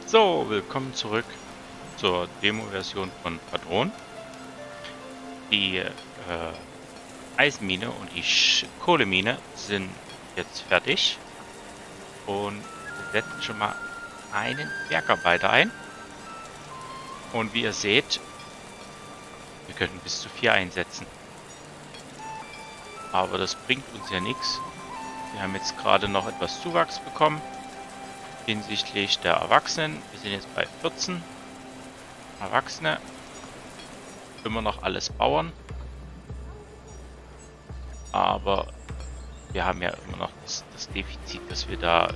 So, willkommen zurück zur Demo-Version von Padron. Die Eisenmine und die Kohlemine sind jetzt fertig. Und wir setzen schon mal einen Bergarbeiter ein. Und wie ihr seht, wir können bis zu 4 einsetzen. Aber das bringt uns ja nichts. Wir haben jetzt gerade noch etwas Zuwachs bekommen hinsichtlich der Erwachsenen. Wir sind jetzt bei 14 Erwachsene. Immer noch alles Bauern. Aber wir haben ja immer noch das Defizit, dass wir da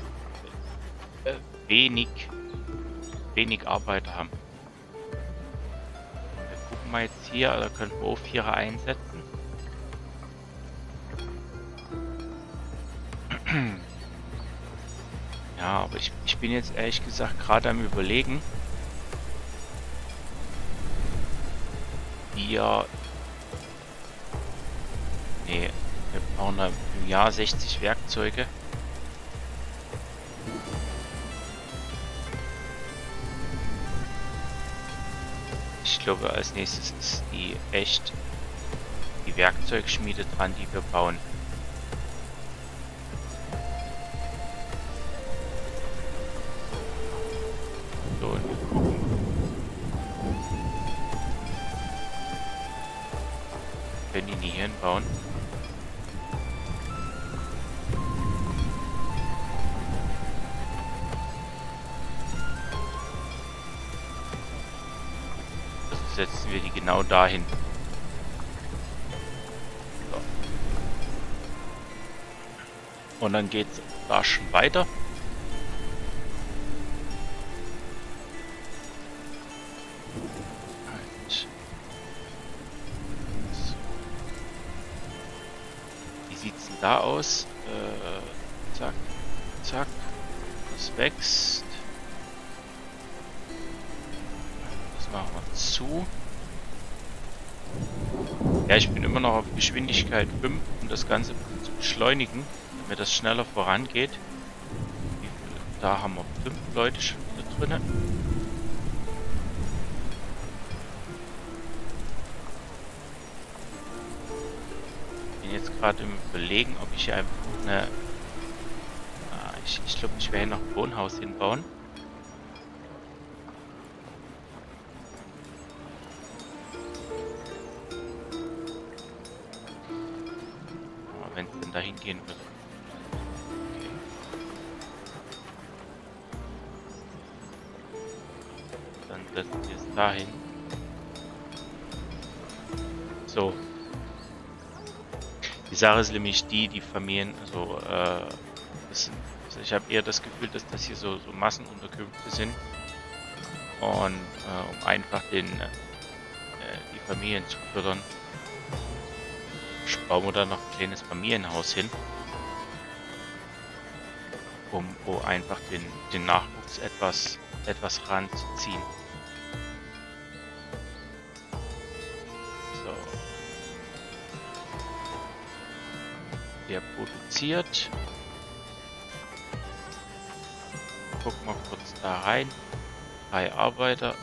wenig Arbeiter haben. Wir gucken mal jetzt hier, da können wir auch 4er einsetzen. Ja, aber ich bin jetzt ehrlich gesagt gerade am Überlegen, wir brauchen da im Jahr 60 Werkzeuge. Ich glaube, als nächstes ist die Werkzeugschmiede dran, die wir bauen. So, und wir gucken. Können die nie hinbauen. Setzen wir die genau dahin. So. Und dann geht es da schon weiter. Und so. Wie sieht es denn da aus? Zack, zack. Das wächst. Machen wir zu. Ja, ich bin immer noch auf Geschwindigkeit 5, um das Ganze zu beschleunigen, damit das schneller vorangeht. Da haben wir 5 Leute schon wieder drin. Ich bin jetzt gerade im Überlegen, ob ich hier einfach eine... Ich glaube, ich werde hier noch ein Wohnhaus hinbauen. Wenn es denn dahin gehen würde. Okay. Dann setzen wir es dahin. So. Die Sache ist nämlich die Familien, also, ich habe eher das Gefühl, dass das hier so Massenunterkünfte sind. Und um einfach die Familien zu fördern, bauen wir da noch ein kleines Familienhaus hin, um einfach den Nachwuchs etwas ranzuziehen. So. Der produziert. Gucken wir kurz da rein. 3 Arbeiter.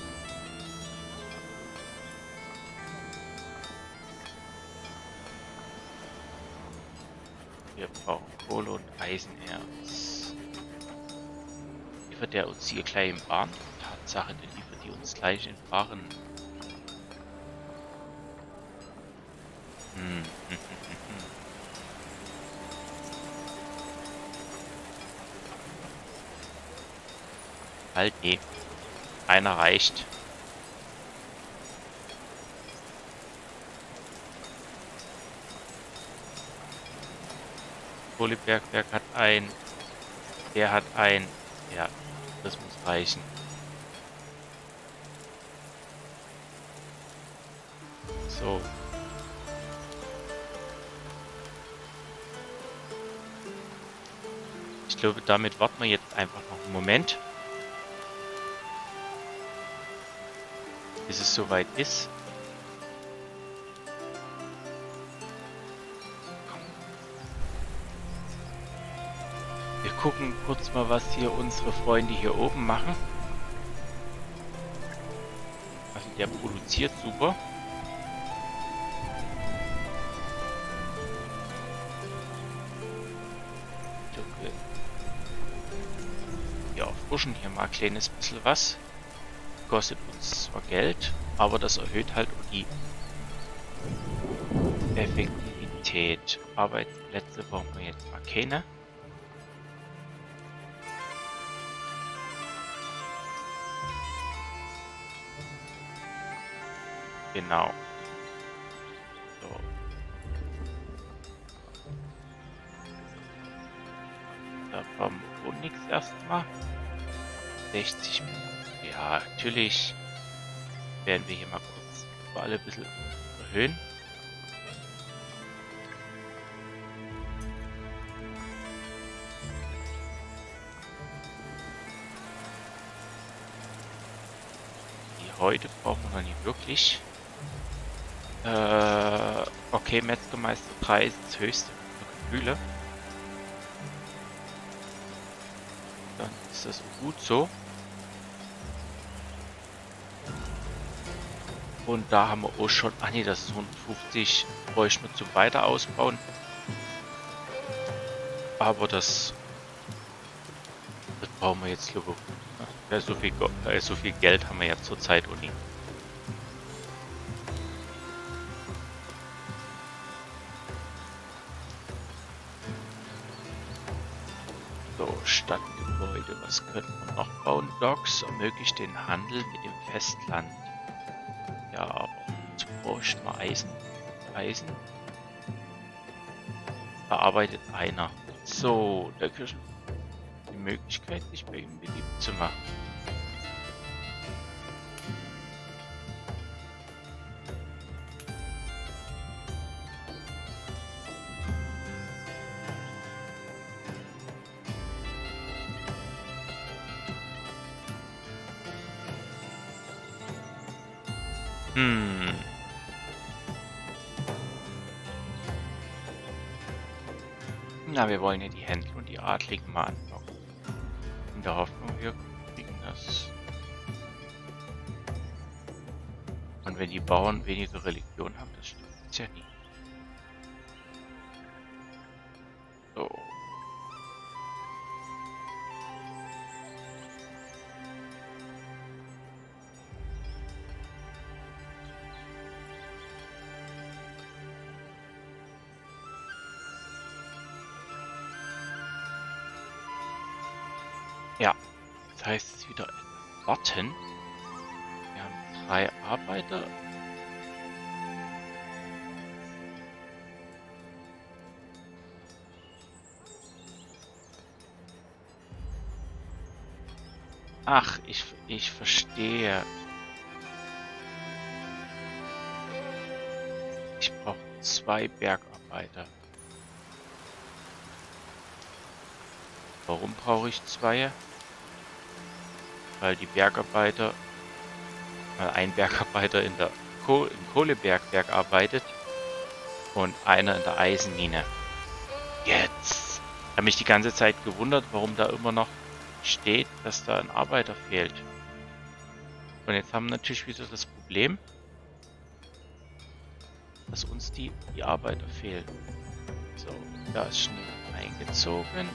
Wir brauchen Kohle und Eisenerz. Liefert der uns hier gleich im Barren? Tatsache, der liefert die uns gleich in Barren. Halt, nee. Einer reicht. Kohlebergwerk hat ein. Der hat ein. Ja, das muss reichen. So. Ich glaube, damit warten wir jetzt einfach noch einen Moment, bis es soweit ist. Wir gucken kurz mal, was hier unsere Freunde hier oben machen. der produziert super. Ja, pushen hier mal ein kleines bisschen was. Kostet uns zwar Geld, aber das erhöht halt die Effektivität. Arbeitsplätze brauchen wir jetzt mal keine. Genau. So. Da brauchen wir wohl nichts erstmal. 60. Ja, natürlich werden wir hier mal kurz für alle ein bisschen erhöhen. Die heute brauchen wir noch nicht wirklich. Okay, Metzgermeister 3 ist das höchste Gefühle. Dann ist das gut so. Und da haben wir auch schon... Ah ne, das ist 150. Bräuchten wir zum weiter ausbauen. Aber das brauchen wir jetzt lieber. Ja, so viel Geld haben wir ja zurzeit auch nicht. So, Stadtgebäude. Was könnten wir noch bauen? Docks ermöglicht den Handel mit dem Festland. Ja, aber dazu bräuchten wir Eisen. Eisen. Da arbeitet einer. So, der Kirchen. Die Möglichkeit, sich bei ihm beliebt zu machen. Na, wir wollen ja die Händler und die Adligen mal anlocken. In der Hoffnung, wir kriegen das. Und wenn die Bauern weniger Religion haben, das stimmt ja nie. So. Ja, das heißt es wieder warten. Wir haben 3 Arbeiter. Ach, ich verstehe. Ich brauche 2 Bergarbeiter. Warum brauche ich 2? Weil die Bergarbeiter, weil ein Bergarbeiter im Kohlebergwerk arbeitet und einer in der Eisenmine. Jetzt! Ich habe mich die ganze Zeit gewundert, warum da immer noch steht, dass da ein Arbeiter fehlt. Und jetzt haben wir natürlich wieder das Problem, dass uns die Arbeiter fehlen. So, da ist schnell eingezogen.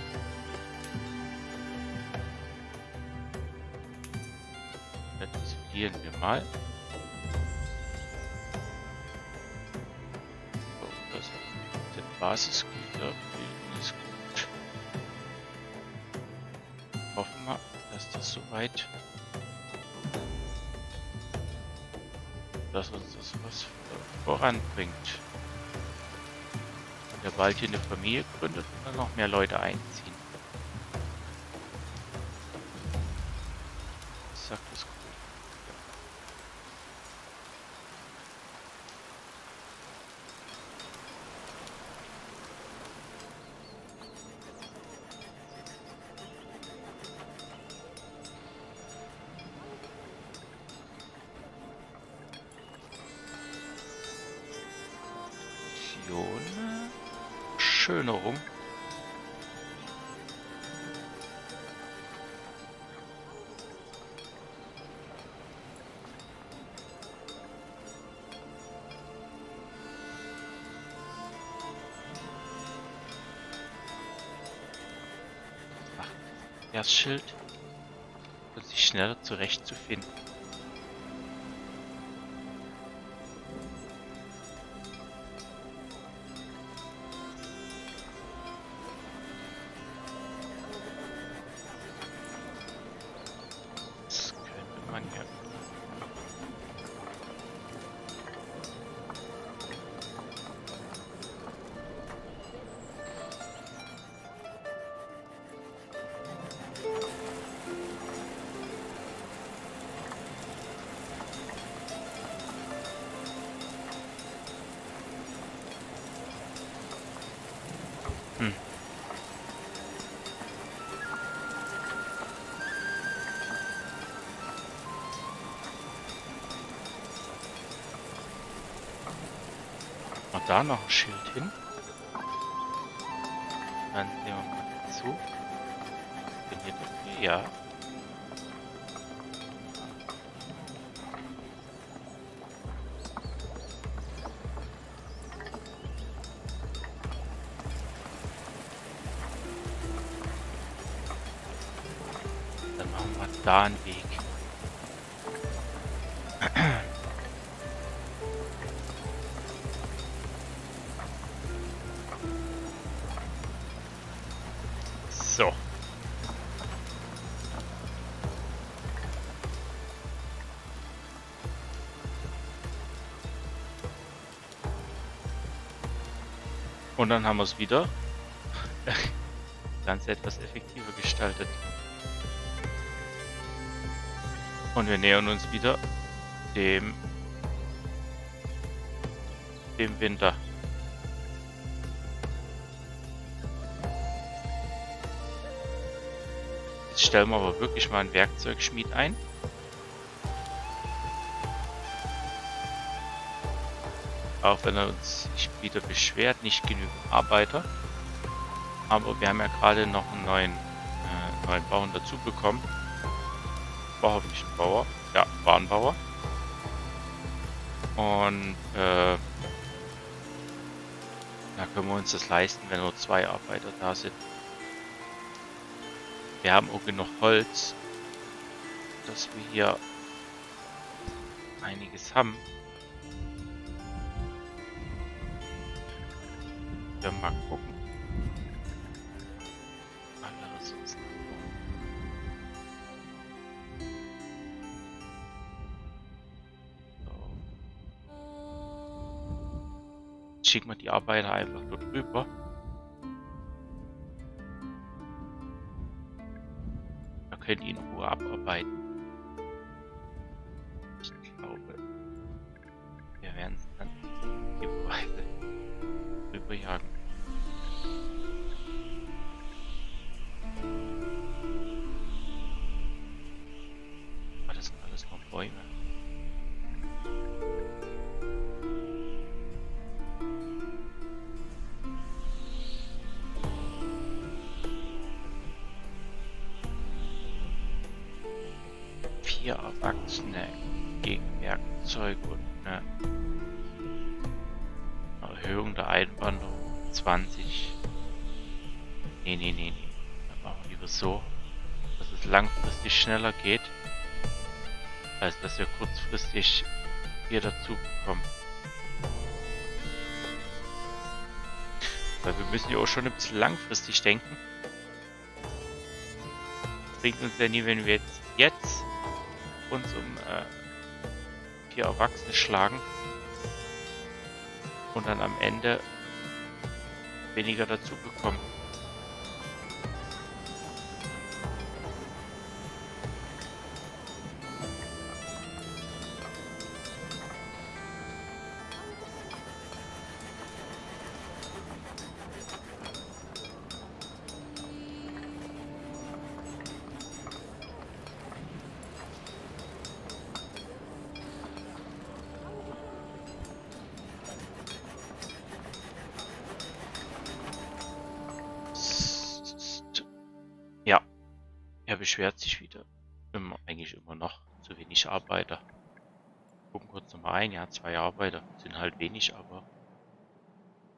Das isolieren wir mal. So, das sind Basisgüter. Ist gut. Hoffen wir, dass das soweit, dass uns das was voranbringt. Und der bald hier eine Familie gründet und dann noch mehr Leute einziehen. Was sagt das? Schönerung. Verkehrsschild, um sich schneller zurechtzufinden. Das könnte man ja. Hm. Mal da noch ein Schild hin. Dann nehmen wir mal dazu. Bin hier dafür, ja. Dann machen wir da einen Weg. So. Und dann haben wir es wieder. Das Ganze etwas effektiver gestaltet. Und wir nähern uns wieder dem Winter. Jetzt stellen wir aber wirklich mal einen Werkzeugschmied ein. Auch wenn er uns sich wieder beschwert, nicht genügend Arbeiter. Aber wir haben ja gerade noch einen neuen Bauern dazu bekommen. War hoffentlich ein Bauer. Ja, war ein Bauer. Und da können wir uns das leisten, wenn nur 2 Arbeiter da sind. Wir haben auch genug Holz, dass wir hier einiges haben. Wir mal gucken. Alle Ressourcen. So. Schicken wir die Arbeiter einfach dort rüber. Da können die in Ruhe abarbeiten. Ich glaube, wir werden es dann die Weise rüberjagen. Aber das sind alles nur Bäume. Vier Erwachsene gegen Werkzeug und eine Erhöhung der Einwanderung 20. Nee. Dann machen wir lieber so, dass es langfristig schneller geht, als dass wir kurzfristig hier dazu bekommen. Weil wir müssen ja auch schon ein bisschen langfristig denken. Bringt uns ja nie, wenn wir jetzt uns um 4 Erwachsene schlagen und dann am Ende weniger dazu bekommen. Ja, er beschwert sich wieder. Eigentlich immer noch zu wenig Arbeiter. Gucken kurz nochmal ein. Ja, 2 Arbeiter sind halt wenig, aber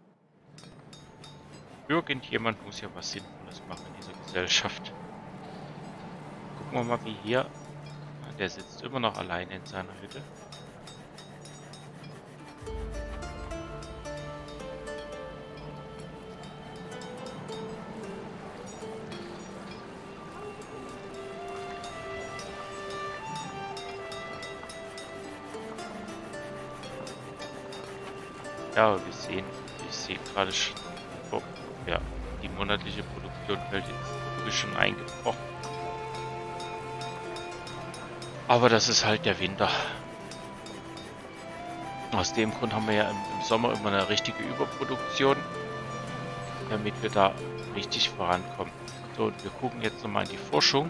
irgendjemand muss ja was Sinnvolles machen in dieser Gesellschaft. Gucken wir mal, wie hier. Der sitzt immer noch alleine in seiner Hütte. Ja, aber wir sehen, ich sehe gerade schon, oh, ja, die monatliche Produktion fällt jetzt wirklich schon eingebrochen. Aber das ist halt der Winter. Aus dem Grund haben wir ja im Sommer immer eine richtige Überproduktion, damit wir da richtig vorankommen. So, und wir gucken jetzt nochmal in die Forschung.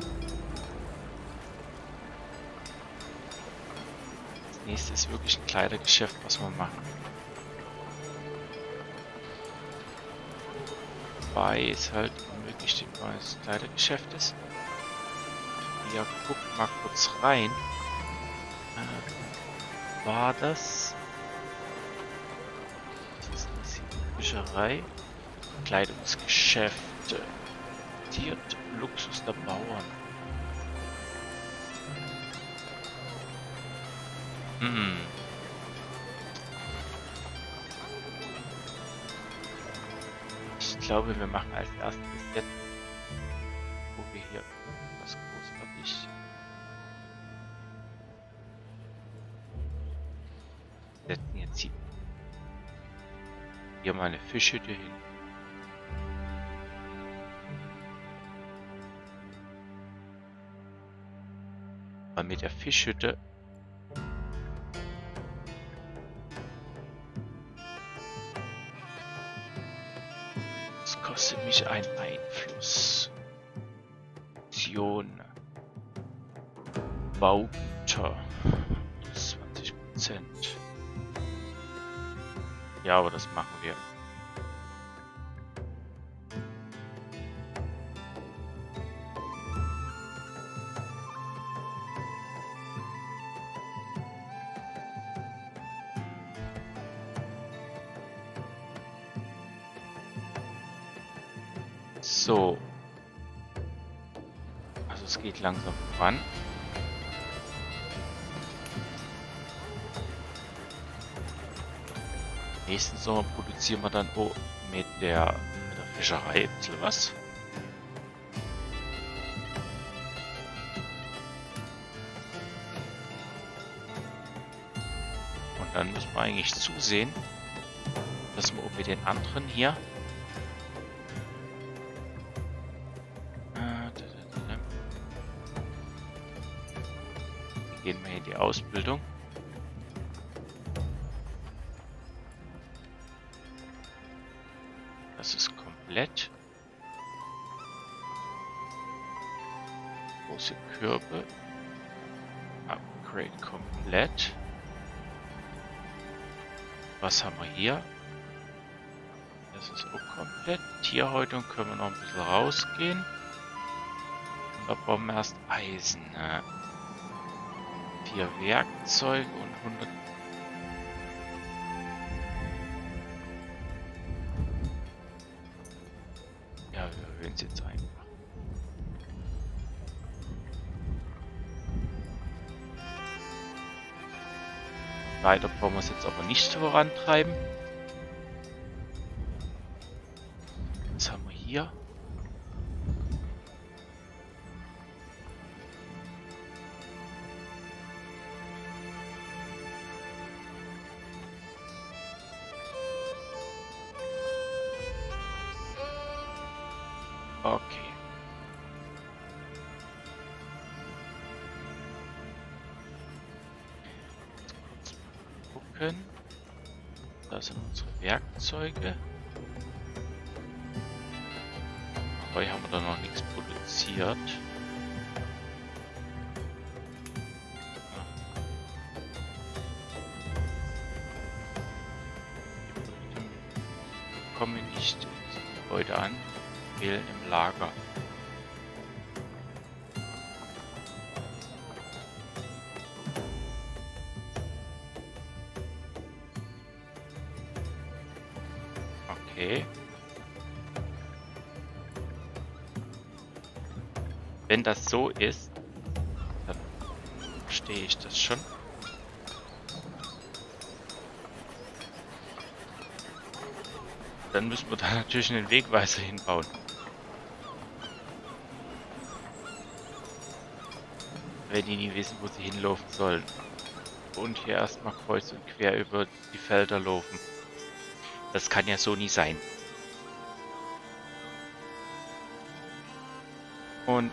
Das nächste ist wirklich ein Kleidergeschäft, was wir machen. Wobei es halt möglich ein neues Kleidergeschäft ist. Ja, guck mal kurz rein. War das? Das ist eine Fischerei. Kleidungsgeschäfte. Tiert Luxus der Bauern. Hm. Ich glaube, wir machen als erstes jetzt, wo wir hier was großartig setzen jetzt hier mal eine Fischhütte hin. Weil mit der Fischhütte das kostet mich einen Einfluss. Option. Baugüter. 20%. Ja, aber das machen wir. So. Also es geht langsam voran. Nächsten Sommer produzieren wir dann mit der Fischerei ein bisschen was. Und dann müssen wir eigentlich zusehen, dass wir auch mit den anderen hier gehen wir in die Ausbildung. Das ist komplett. Große Körbe. Upgrade komplett. Was haben wir hier? Das ist auch komplett. Tierhäutung können wir noch ein bisschen rausgehen. Und da brauchen wir erst Eisen. 4 Werkzeuge und 100. Ja, wir erhöhen es jetzt einfach. Weiter brauchen wir es jetzt aber nicht vorantreiben. Was haben wir hier? Okay. Jetzt kurz mal gucken. Da sind unsere Werkzeuge. Dabei haben wir da noch nichts produziert. Die kommen nicht ins Gebäude an. Fehlen im Lager. Okay. Wenn das so ist, verstehe ich das schon. Dann müssen wir da natürlich einen Wegweiser hinbauen. Wenn die nie wissen, wo sie hinlaufen sollen. Und hier erstmal kreuz und quer über die Felder laufen. Das kann ja so nie sein. Und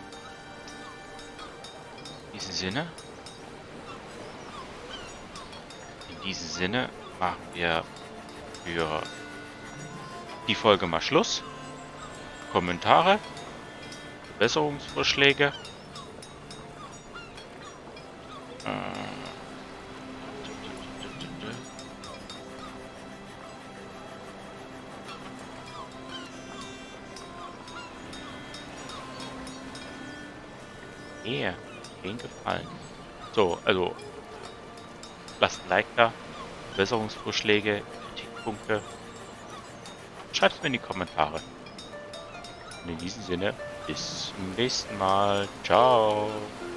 in diesem Sinne machen wir für die Folge mal Schluss. Kommentare, Verbesserungsvorschläge. Den gefallen. So, also lasst ein Like da, Verbesserungsvorschläge, Kritikpunkte. Schreibt es mir in die Kommentare. Und in diesem Sinne, bis zum nächsten Mal. Ciao.